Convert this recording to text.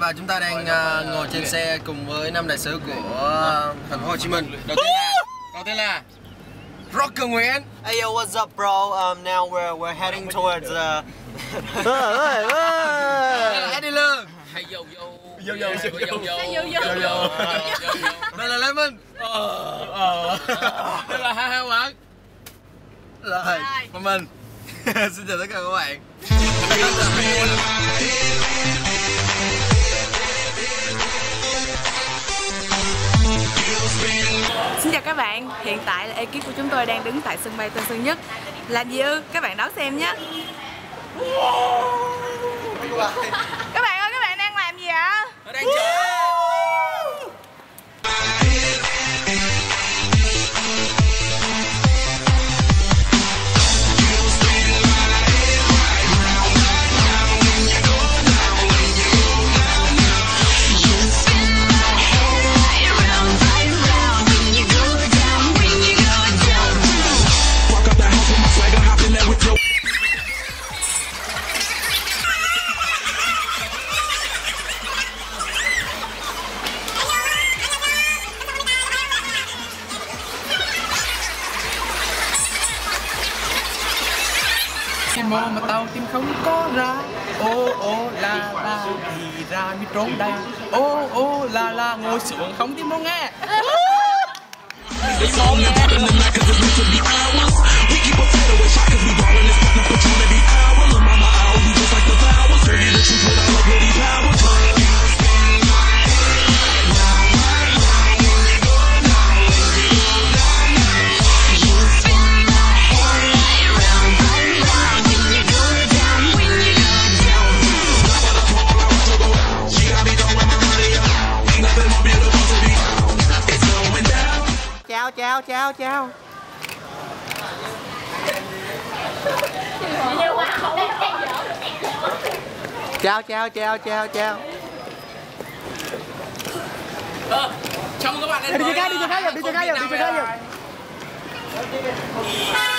và chúng ta đang ngồi trên xe cùng với 5 đại sứ của thành phố Hồ Chí Minh. Đầu tiên là Rocker Nguyễn. Hey yo, what's up, bro? Now we're heading towards Eddie Lương. Hey yo yo. Yo yo Yo. Đây là Lê Minh. Đây là Hai Quán. Rồi, và mình. Xin chào tất cả các bạn. Xin chào các bạn, hiện tại là ekip của chúng tôi đang đứng tại sân bay Tân Sơn Nhất. Làm gì ư? Các bạn đón xem nhé. Các bạn ơi, các bạn đang làm gì ạ? Tôi đang chờ. Mò mà tao tìm không có ra. Ô ô la la thì ra mới trốn đây. Ô ô la la ngồi xuống không tìm đâu nghe. Chào. Chào. Chào mừng các bạn đến Đi chơi khác.